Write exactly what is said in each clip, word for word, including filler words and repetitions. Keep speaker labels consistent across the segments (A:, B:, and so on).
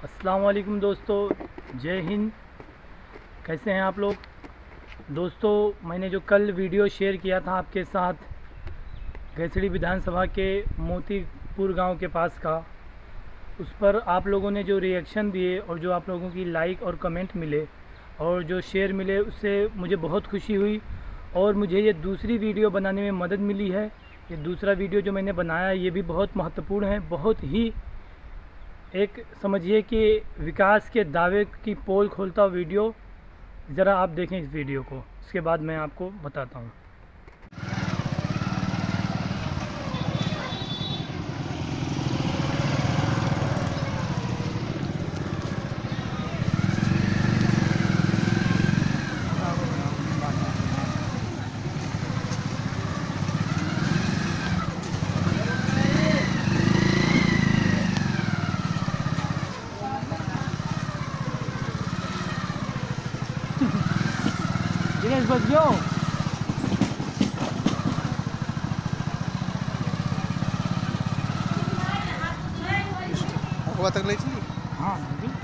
A: अस्सलाम वालेकुम दोस्तों, जय हिंद। कैसे हैं आप लोग दोस्तों? मैंने जो कल वीडियो शेयर किया था आपके साथ गैसड़ी विधानसभा के मोतीपुर गांव के पास का, उस पर आप लोगों ने जो रिएक्शन दिए और जो आप लोगों की लाइक और कमेंट मिले और जो शेयर मिले, उससे मुझे बहुत खुशी हुई और मुझे ये दूसरी वीडियो बनाने में मदद मिली है। ये दूसरा वीडियो जो मैंने बनाया ये भी बहुत महत्वपूर्ण है, बहुत ही एक समझिए कि विकास के दावे की पोल खोलता वीडियो। ज़रा आप देखें इस वीडियो को, इसके बाद मैं आपको बताता हूँ। दिनेश बच गयो।
B: हवा तक ले चली।
A: हाँ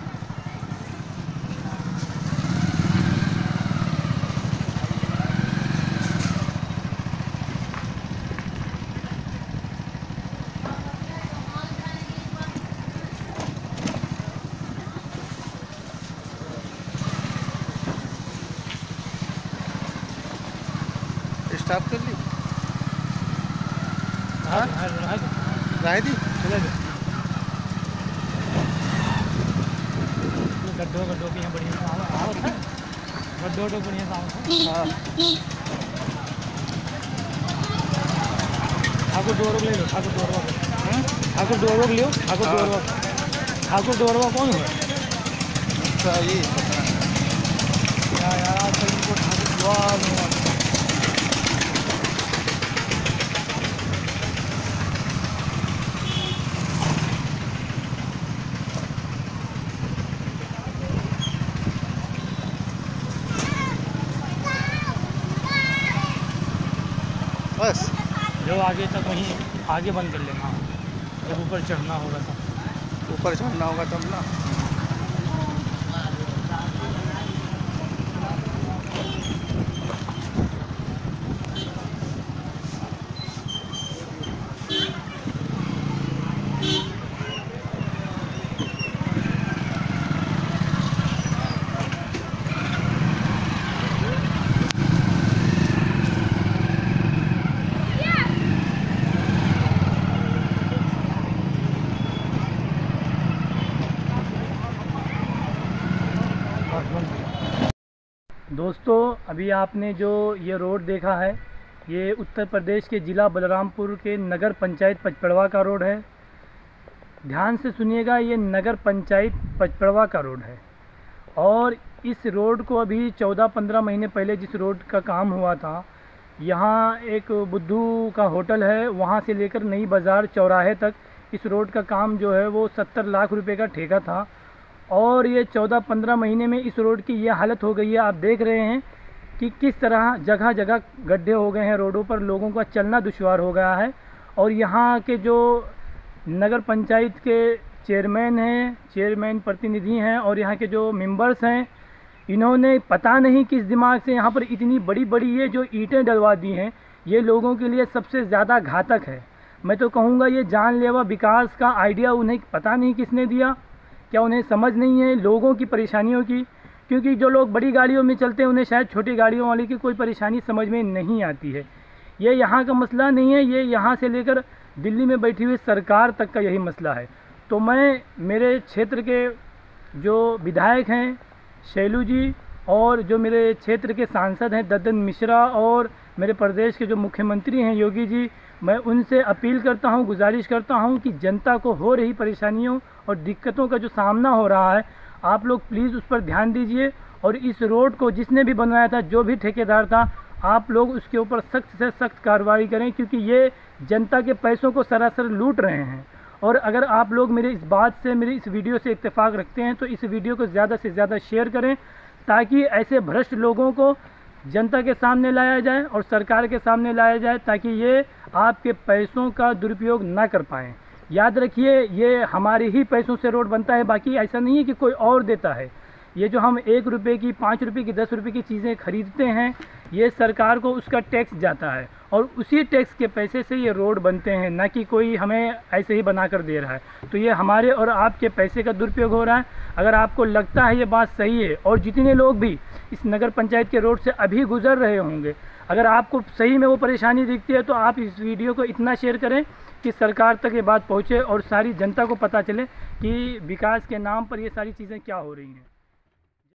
B: स्टॉप कर ली।
A: हाँ
B: राय दी
A: गड्ढो गड्ढो के यहाँ बढ़िया सा आवत है, गड्ढो गड्ढो बढ़िया सा आवत है।
B: हाँ
A: ठाकुर डोरवा ले लो, ठाकुर डोरवा ठाकुर डोरवा लियो, ठाकुर डोरवा ठाकुर डोरवा कौन है?
B: अच्छा ये
A: यार यार आजकल इनको ठाकुर डोरवा
B: बस
A: जो आगे तक वहीं आगे बंद कर लेना, जब ऊपर चढ़ना होगा तो
B: ऊपर चढ़ना होगा तब ना।
A: दोस्तों, अभी आपने जो ये रोड देखा है, ये उत्तर प्रदेश के ज़िला बलरामपुर के नगर पंचायत पचपड़वा का रोड है। ध्यान से सुनिएगा, ये नगर पंचायत पचपड़वा का रोड है और इस रोड को अभी चौदह पंद्रह महीने पहले जिस रोड का काम हुआ था, यहाँ एक बुद्धू का होटल है, वहाँ से लेकर नई बाज़ार चौराहे तक इस रोड का काम जो है वो सत्तर लाख रुपए का ठेका था और ये चौदह पंद्रह महीने में इस रोड की ये हालत हो गई है। आप देख रहे हैं कि किस तरह जगह जगह गड्ढे हो गए हैं रोडों पर, लोगों का चलना दुश्वार हो गया है। और यहाँ के जो नगर पंचायत के चेयरमैन हैं, चेयरमैन प्रतिनिधि हैं और यहाँ के जो मेंबर्स हैं, इन्होंने पता नहीं किस दिमाग से यहाँ पर इतनी बड़ी बड़ी ये जो ईंटें डलवा दी हैं, ये लोगों के लिए सबसे ज़्यादा घातक है। मैं तो कहूँगा ये जानलेवा विकास का आइडिया उन्हें पता नहीं किसने दिया, क्या उन्हें समझ नहीं है लोगों की परेशानियों की? क्योंकि जो लोग बड़ी गाड़ियों में चलते हैं उन्हें शायद छोटी गाड़ियों वाले की कोई परेशानी समझ में नहीं आती है। ये यहाँ का मसला नहीं है, ये यहाँ से लेकर दिल्ली में बैठी हुई सरकार तक का यही मसला है। तो मैं मेरे क्षेत्र के जो विधायक हैं शैलू जी और जो मेरे क्षेत्र के सांसद हैं ददन मिश्रा और मेरे प्रदेश के जो मुख्यमंत्री हैं योगी जी, मैं उनसे अपील करता हूं, गुजारिश करता हूं कि जनता को हो रही परेशानियों और दिक्कतों का जो सामना हो रहा है, आप लोग प्लीज़ उस पर ध्यान दीजिए और इस रोड को जिसने भी बनवाया था, जो भी ठेकेदार था, आप लोग उसके ऊपर सख्त से सख्त कार्रवाई करें, क्योंकि ये जनता के पैसों को सरासर लूट रहे हैं। और अगर आप लोग मेरे इस बात से, मेरी इस वीडियो से इत्तेफाक रखते हैं तो इस वीडियो को ज़्यादा से ज़्यादा शेयर करें, ताकि ऐसे भ्रष्ट लोगों को जनता के सामने लाया जाए और सरकार के सामने लाया जाए, ताकि ये आपके पैसों का दुरुपयोग ना कर पाएँ। याद रखिए, ये हमारे ही पैसों से रोड बनता है, बाकी ऐसा नहीं है कि कोई और देता है। ये जो हम एक रुपये की, पाँच रुपये की, दस रुपये की चीज़ें खरीदते हैं, ये सरकार को उसका टैक्स जाता है और उसी टैक्स के पैसे से ये रोड बनते हैं, ना कि कोई हमें ऐसे ही बना कर दे रहा है। तो ये हमारे और आपके पैसे का दुरुपयोग हो रहा है। अगर आपको लगता है ये बात सही है, और जितने लोग भी इस नगर पंचायत के रोड से अभी गुजर रहे होंगे, अगर आपको सही में वो परेशानी दिखती है तो आप इस वीडियो को इतना शेयर करें कि सरकार तक ये बात पहुँचे और सारी जनता को पता चले कि विकास के नाम पर ये सारी चीज़ें क्या हो रही हैं।